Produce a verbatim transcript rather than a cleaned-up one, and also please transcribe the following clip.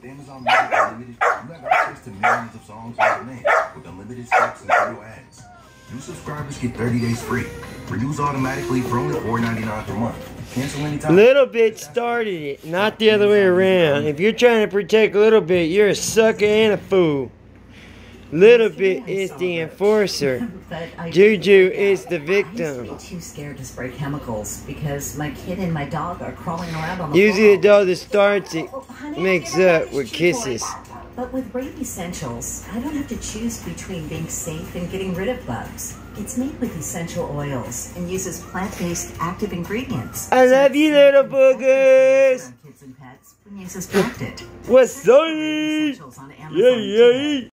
With Amazon Music Unlimited, you have access to millions of songs on demand with unlimited skips and video ads. New subscribers get thirty days free. Renews automatically for only four ninety-nine per month. Cancel anytime. Little Bit started it, not the other way around. If you're trying to protect Little Bit, you're a sucker and a fool. Little Bit is the enforcer. Juju is the victim. I used to be too scared to spray chemicals because my kid and my dog are crawling around on the Usually the floor. dog that starts it Oh, honey, makes I can't up manage with to kisses. avoid- But with Rape Essentials, I don't have to choose between being safe and getting rid of bugs. It's made with essential oils and uses plant-based active ingredients. I love you, little boogers. Kids and pets when you suspect it. What's up? Essentials on Amazon Yeah, yeah. today.